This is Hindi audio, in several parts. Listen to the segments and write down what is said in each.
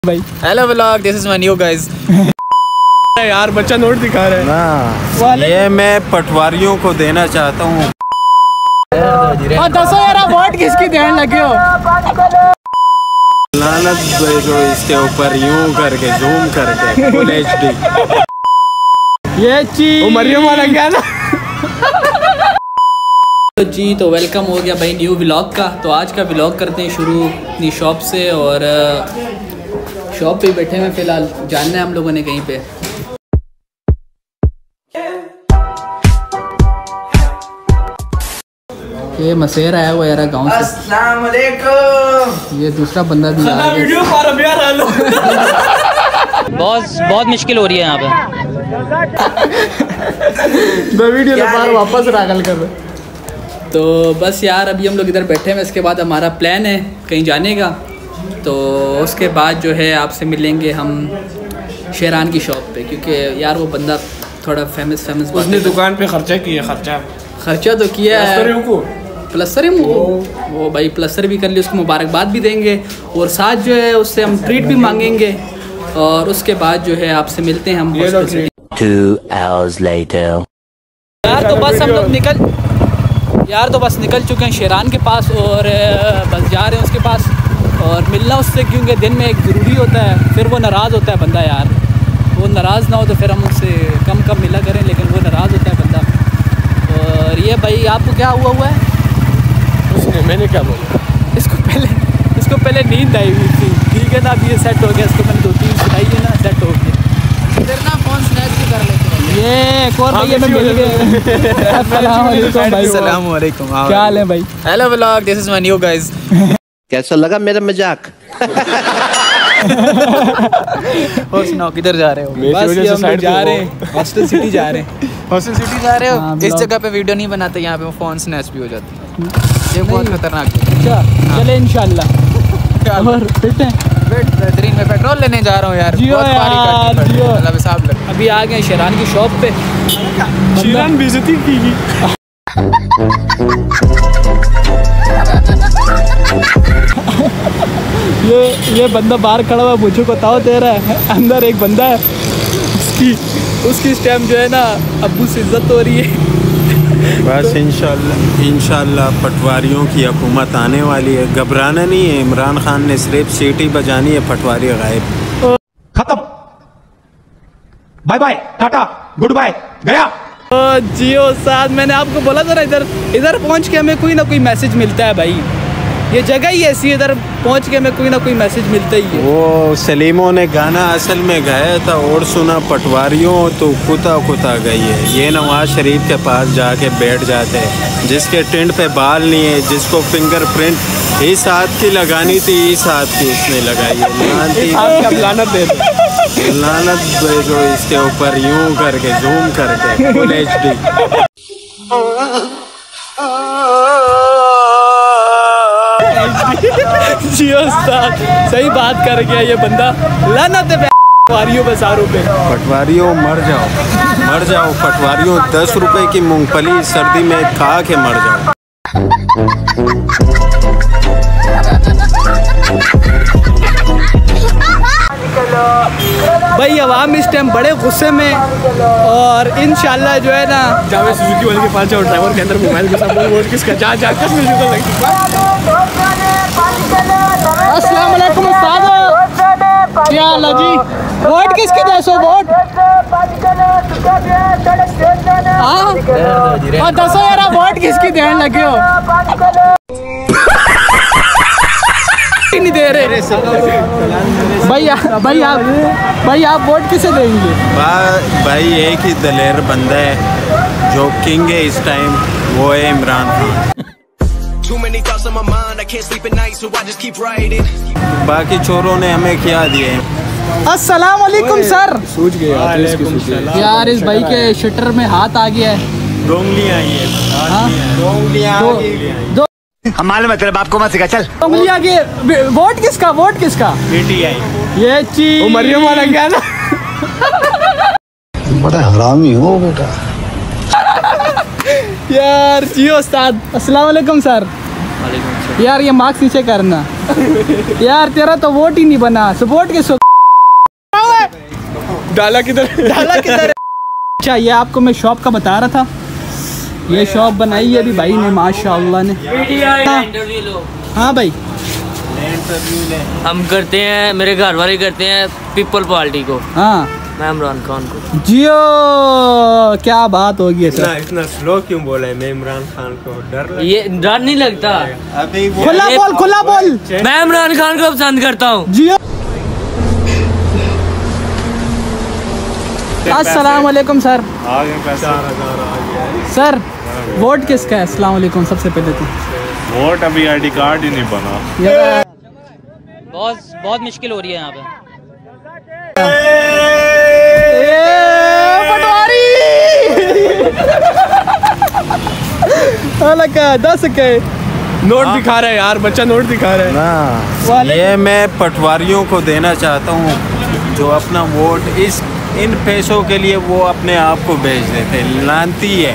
भाई hello vlog, this is my new guys. यार बच्चा नोट दिखा रहा है ना, ये मैं पटवारियों को देना चाहता हूँ। दसो यार वोट किसकी देने लगे हो? लानत भेजो इसके ऊपर यूं करके जूम करके फुल HD। ये चीज मरियम वाला क्या ना। तो जी, तो वेलकम हो गया भाई न्यू व्लॉग का। तो आज का व्लॉग करते हैं शुरू अपनी शॉप से, और शॉप पे बैठे हैं फ़िलहाल। जानना है हम लोगों ने कहीं पे। ये मसेर आया हुआ यार गांव से। अस्सलाम वालेकुम। ये दूसरा बंदा भी आ वीडियो बहुत मुश्किल हो रही है यहाँ पे। दो वीडियो वापस रागल कर रहे। तो बस यार अभी हम लोग इधर बैठे हैं। इसके बाद हमारा प्लान है कहीं जाने का। तो उसके बाद जो है आपसे मिलेंगे हम शेरान की शॉप पे, क्योंकि यार वो बंदा थोड़ा फेमस उसने दुकान पे खर्चा किया। खर्चा तो किया है, प्लस्तर है वो भाई, प्लस्तर भी कर लिया, उसको मुबारकबाद भी देंगे और साथ जो है उससे हम ट्रीट भी मांगेंगे। और उसके बाद जो है आपसे मिलते हैं हम 2 hours later। यार तो बस निकल चुके हैं शेरान के पास, और बस जा रहे हैं उसके पास और मिलना उससे, क्योंकि दिन में एक ज़रूरी होता है। फिर वो नाराज़ होता है बंदा यार, वो नाराज़ ना हो तो फिर हम उससे कम मिला करें, लेकिन वो नाराज़ होता है बंदा। और ये भाई आपको क्या हुआ है? उसने, मैंने क्या बोला? इसको पहले नींद आई हुई थी, ठीक है ना। अब ये सेट हो गया, इसको मैंने 2-3 सुनाई है ना, सेट हो गया। फिर ना फ़ोन स्नैच भी कर लेते हैं। ये एक और भैया मिल गए। अस्सलाम वालेकुम। क्या हाल है भाई? Hello vlog, this is my new guys. कैसा लगा मेरा मजाक? और सुनाओ, किधर जा रहे हो? बस ये हम जा रहे हैं, हॉस्टल सिटी जा रहे हैं। हॉस्टल सिटी जा रहे हो? इस जगह पे वीडियो नहीं बनाते, यहाँ पे फोन स्नैच भी हो जाती है। ये बहुत खतरनाक है। अच्छा चले इंशाल्लाह। और फिट है? बेहतरीन। मैं पेट्रोल लेने जा रहा हूँ यार। जियो यार, जियो। अभी आ गए शेरान की शॉप पे। शेरान बेइज्जती की। ये बंदा बाहर खड़ा हुआ, मुझे को ताव दे रहा है। अंदर एक बंदा है, उसकी इस टाइम जो है ना अब्बू से इज्जत हो रही है। बस इंशाल्लाह पटवारियों की हुकूमत आने वाली है। घबराना नहीं है। इमरान खान ने सिर्फ सीटी बजानी है, पटवारी गायब। खत्म, bye bye, ta-ta, goodbye, गया। जियो साथ, मैंने आपको बोला था ना, इधर पहुंच के हमें कोई ना कोई मैसेज मिलता है भाई। ये जगह ही ऐसी है, इधर पहुंच के हमें कोई ना कोई मैसेज मिलता ही है। वो सलीमों ने गाना असल में गाया था, और सुना पटवारियों तो कुता गई है। ये नवाज शरीफ के पास जाके बैठ जाते हैं, जिसके टिंड पे बाल नहीं है, जिसको फिंगरप्रिंट इस हाथ की लगानी थी, इस हाथ की इसने लगाई है। लानत भेजो इसके ऊपर यूं करके जूम करके फुल HD। जियो साथ सही बात कर गया ये बंदा। लानत है पटवारियों बसारों पे। पटवारियों मर जाओ पटवारियों। 10 रुपए की मूंगफली सर्दी में खा के मर जाओ। भाई अवाम इस टाइम बड़े गुस्से में, और इंशाल्लाह जो है ना जावे सुजुकी वाले के पास जाओ, ड्राइवर के अंदर मोबाइल के साथ वोट किसका जा कर मुझे तो लगती। अस्सलाम वालेकुम उस्ताद, क्या हाल है जी? वोट किसके दे? सो वोट हाँ, दसो यार वोट किसकी देने लगे हो? नहीं दे रहे भाई आप वोट किसे देंगे? भाई एक ही दलेर बंदा है जो किंग है इस टाइम, वो है इमरान खान। बाकी चोरों ने हमें क्या दिए? अस्सलाम वालेकुम सर। सूझ गए यार, इस भाई के शटर में हाथ आ गया है। डोंगलियां आई है। हम मालूम है तेरे बाप को मत सिखा, चल। उंगलियां के वोट किसका? PTI। ये चीज मरियम वाला क्या ना। बड़ा हरामी हो बेटा। यार जियो उस्ताद। अस्सलाम वालेकुम सर। यार ये मार्क्स नीचे करना यार, तेरा तो वोट ही नहीं बना, सपोर्ट के डाला किधर अच्छा, ये आपको मैं शॉप का बता रहा था, ये शॉप बनाई है अभी भाई ने माशाअल्लाह ने। हाँ भाई, हम करते हैं, मेरे घर वाले करते हैं पीपल पार्टी को। हाँ मैं इमरान खान को। जियो, क्या बात होगी सर। इतना स्लो क्यों बोला है? मैं इमरान खान को ये डर नहीं लगता? अभी वो खुला बोल, खुला बोल। मैं इमरान खान को पसंद करता हूँ। जियो। अस्सलाम वालेकुम सर। सर वोट किसका है? अस्सलाम वालेकुम। सबसे पहले तो वोट अभी आईडी कार्ड ही नहीं बना। बहुत मुश्किल हो रही है यहाँ पे। पटवारी 10 के नोट दिखा रहा है यार, बच्चा नोट दिखा रहा है ना। ये मैं पटवारियों को देना चाहता हूँ जो अपना वोट इन पैसों के लिए वो अपने आप को बेच देते। लानती है,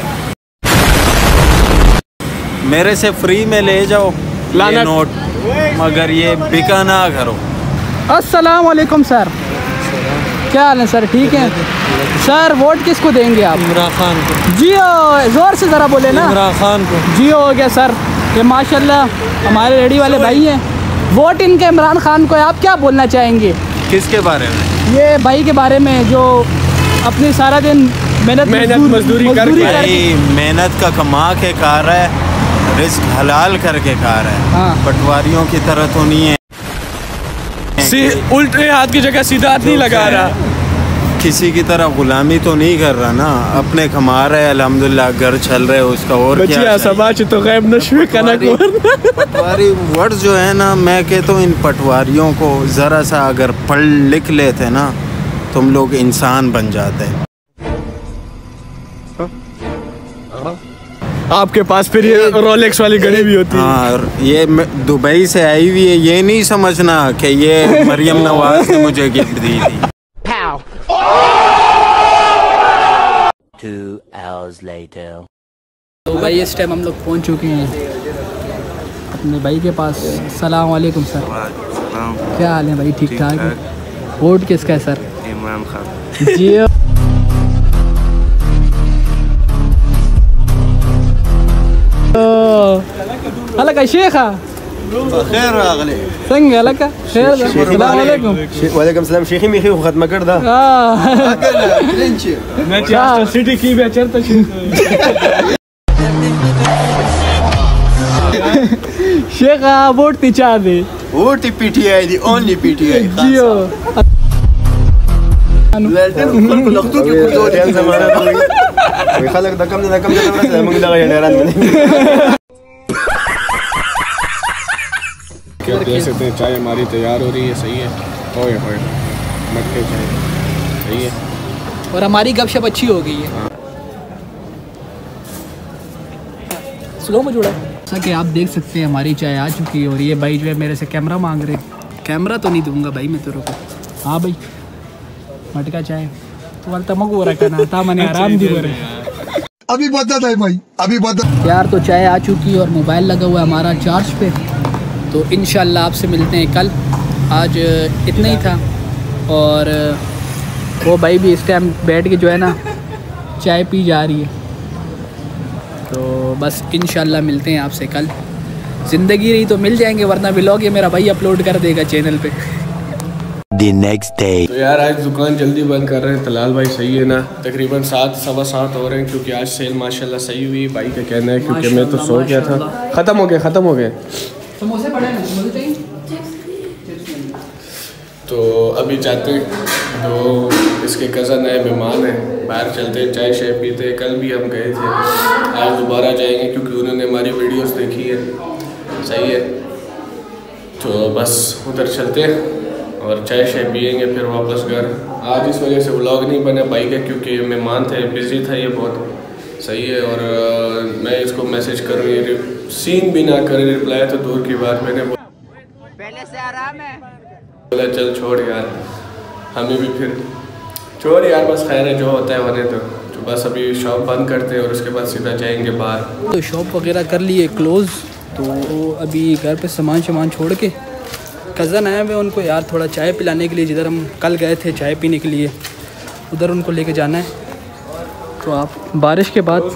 मेरे से फ्री में ले जाओ ये नोट, मगर ये बिका ना करो। अस्सलाम वालेकुम सर, क्या हाल है सर? ठीक है सर। वोट किसको देंगे आप? इमरान खान को। जियो, जोर से ज़रा बोले ना। इमरान खान को। जियो हो गया सर। ये माशाल्लाह हमारे रेडी वाले भाई हैं। वोट इनके इमरान खान को है। आप क्या बोलना चाहेंगे? किसके बारे में? ये भाई के बारे में जो अपने सारा दिन मेहनत मजदूरी भाई मेहनत का कमा के खा रहा है, रिस्क हलाल करके खा रहा है। हाँ। पटवारियों की तरह तो नहीं है, उल्टे हाथ की जगह सीधा हाथ नहीं लगा रहा, किसी की तरह गुलामी तो नहीं कर रहा ना, अपने कमा रहा है, अल्हम्दुलिल्लाह घर चल रहा है उसका। और क्या समाज तो गैब नश्वे पटवारी वर्ड जो है ना, मैं कहता हूँ इन पटवारियों को ज़रा सा अगर पढ़ लिख लेते ना, तुम लोग इंसान बन जाते। आपके पास फिर ये रोलेक्स वाली घड़ी भी होती है। हाँ, ये दुबई से आई हुई है, ये नहीं समझना कि ये मरियम नवाज ने मुझे गिफ्ट दी थी। 2 hours later. तो भाई इस टाइम हम लोग पहुंच चुके हैं अपने भाई के पास। सलाम वालेकुम सर। क्या हाल है भाई? ठीक ठाक है। वोट किसका है सर? इमरान खान। जी हलका शेखा خير اغلي संग हलका खैर। सलाम वालेकुम। वालेकुम सलाम। शेखी मिखी खत्म कर दा। मैं चार सिटी की बेचर तो शेखा वोट तिचा दे। वोट पीटीआई दी ओनली पीटीआई। जियो خلك ده كم ده بس من ده غير क्या दे सकते हैं? चाय हमारी तैयार हो रही है। सही है। होए होए मटके चाय सही है। और हमारी गपशप अच्छी हो गई है। स्लो में जुड़ा जैसा कि आप देख सकते हैं हमारी चाय आ चुकी है। और ये भाई जो है मेरे से कैमरा मांग रहे। कैमरा तो नहीं दूंगा भाई मैं तेरे को। हाँ भाई मटका चाय तो तमक हो रखा ना था, मैंने आराम दी हो रहे। अभी बता दे भाई, अभी बता यार। तो चाय आ चुकी है और मोबाइल लगा हुआ है हमारा चार्ज पे। तो इंशाल्लाह आपसे मिलते हैं कल। आज इतना ही था। और वो भाई भी इस टाइम बैठ के जो है ना चाय पी जा रही है। तो बस इंशाल्लाह मिलते हैं आपसे कल। ज़िंदगी रही तो मिल जाएंगे, वरना व्लॉग ये मेरा भाई अपलोड कर देगा चैनल पे। The next day. तो यार आज दुकान जल्दी बंद कर रहे हैं। तलाल भाई सही है ना? तकरीबन 7 सवा 7 हो रहे हैं क्योंकि आज सेल माशाल्लाह सही हुई। भाई का कहना है क्योंकि मैं तो सो गया था। ख़त्म हो गए। समोसे पड़े ना, समोसे चाहिए। तो अभी जाते हैं, तो इसके कज़न है, मेहमान है, बाहर चलते हैं, चाय शाय पीते हैं। कल भी हम गए थे, आज दोबारा जाएंगे क्योंकि उन्होंने हमारी वीडियोस देखी है। सही है, तो बस उधर चलते हैं और चाय शाय पियेंगे फिर वापस घर। आज इस वजह से व्लॉग नहीं बना भाई का क्योंकि मेहमान थे, बिज़ी था ये बहुत। सही है। और मैं इसको मैसेज करूँ, ये सीन भी ना करे, रिप्लाई तो दूर की बात। मैंने पहले से आराम है। बोला चल छोड़ यार, हमें भी फिर छोड़ यार, बस खैर है जो होता है होने तो बस अभी शॉप बंद करते हैं और उसके बाद सीधा जाएंगे बाहर। तो शॉप वगैरह कर लिए क्लोज़ तो अभी घर पे सामान छोड़ के कज़न आए हुए उनको यार थोड़ा चाय पिलाने के लिए, जिधर हम कल गए थे चाय पीने के लिए उधर उनको लेके जाना है। तो आप बारिश के बाद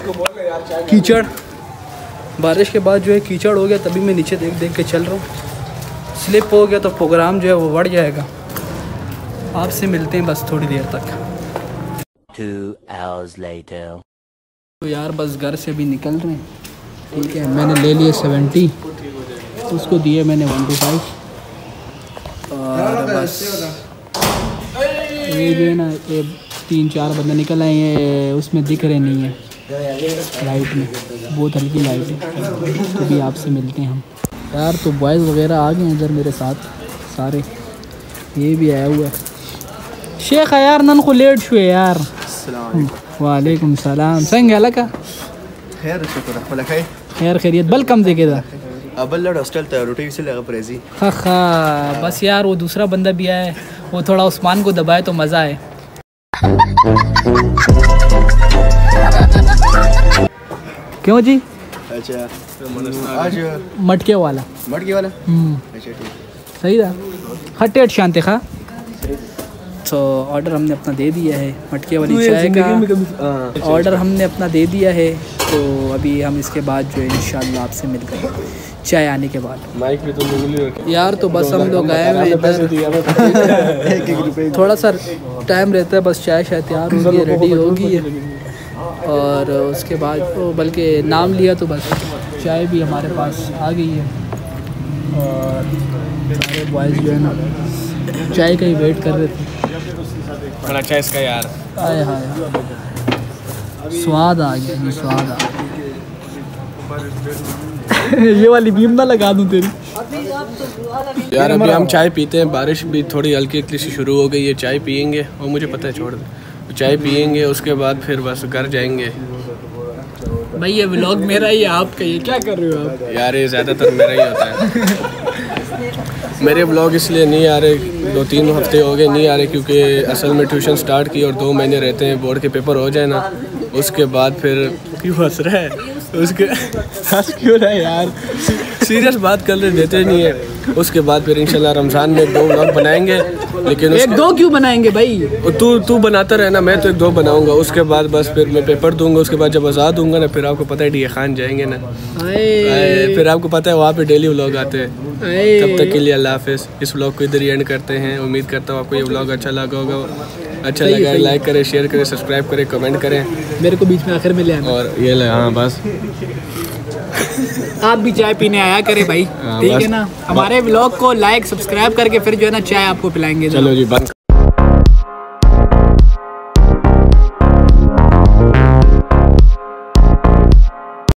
जो है कीचड़ हो गया, तभी मैं नीचे देख के चल रहा हूँ। स्लिप हो गया तो प्रोग्राम जो है वो बढ़ जाएगा। आपसे मिलते हैं बस थोड़ी देर तक। 2 hours later. तो यार बस घर से भी निकल रहे हैं, ठीक है। मैंने ले लिए 70, उसको दिए मैंने 125 और बस ये जो है ना ये 3-4 बंदे निकल आए हैं, उसमें दिख रहे नहीं है लाइट में, बहुत हल्की लाइट है। तो भी आपसे मिलते हैं हम यार। तो बॉयज़ वगैरह आ गए हैं इधर मेरे साथ सारे, ये भी आया हुआ है शेख यार नन को लेट शुए यार। वालेकुम सलाम संग का खैर शुक्र वला खैर खैर खैरियत बल कम देखे था अबल हॉस्टल था रोटी से लगा प्रेजी खा बस यार वो दूसरा बंदा भी आया है, वो थोड़ा उस्मान को दबाए तो मज़ा आए। क्यों जी? अच्छा आज मटके वाला अच्छा ठीक सही था। हटेट शांति खा। तो ऑर्डर हमने अपना दे दिया है, मटके वाली चाय का ऑर्डर हमने अपना दे दिया है। तो अभी हम इसके बाद जो है इंशाल्लाह आपसे मिलते हैं चाय आने के बाद। माइक पे तो यार तो बस हम लोग आए हुए इधर, थोड़ा सा टाइम रहता है, बस चाय शायद तैयार होगी है, रेडी होगी है और उसके बाद बल्कि नाम लिया तो बस चाय भी हमारे पास आ गई है और सारे बॉयज़ जो है ना चाय का ही वेट कर रहे थे। बड़ा अच्छा इसका यार, आए हाय स्वाद आ गया जी, स्वाद आ गया। ये वाली बीम ना लगा दूं तेरी यार। अभी हम चाय पीते हैं, बारिश भी थोड़ी हल्की हल्की सी शुरू हो गई है। चाय पियेंगे और मुझे पता है छोड़ दे, चाय पियेंगे उसके बाद फिर बस घर जाएंगे। भाई ये व्लॉग मेरा ही है आपका, ये क्या कर रहे हो आप? यार ये ज़्यादातर मेरा ही होता है। मेरे ब्लॉग इसलिए नहीं आ रहे, 2-3 हफ्ते हो गए नहीं आ रहे, क्योंकि असल में ट्यूशन स्टार्ट की और 2 महीने रहते हैं, बोर्ड के पेपर हो जाए ना उसके बाद फिर क्यों हंस रहा है उसके हंस क्यों रहा है यार, सीरियस बात कर रहे देते नहीं है। उसके बाद फिर इंशाल्लाह रमज़ान में 2 व्लॉग बनाएंगे, लेकिन 1-2 क्यों बनाएंगे भाई? तू बनाता रहना, मैं तो 1-2 बनाऊंगा। उसके बाद बस फिर मैं पेपर दूंगा, उसके बाद जब आज़ाद दूंगा ना फिर आपको पता है डी खान जाएंगे ना, फिर आपको पता है वहाँ पे डेली व्लॉग आते हैं। तब तक के लिए अल्लाह हाफ़िज़। इस व्लॉग को इधर ही एंड करते हैं। उम्मीद करता हूँ आपको ये व्लॉग अच्छा लगा होगा। अच्छा लगा लाइक करें, शेयर करें, सब्सक्राइब करें, कमेंट करें। मेरे को बीच में आखिर में ले आना और ये ले, हाँ बस आप भी चाय पीने आया करें भाई, ठीक है ना। हमारे व्लॉग को लाइक सब्सक्राइब करके फिर जो है ना चाय आपको पिलाएंगे। चलो जी बंद।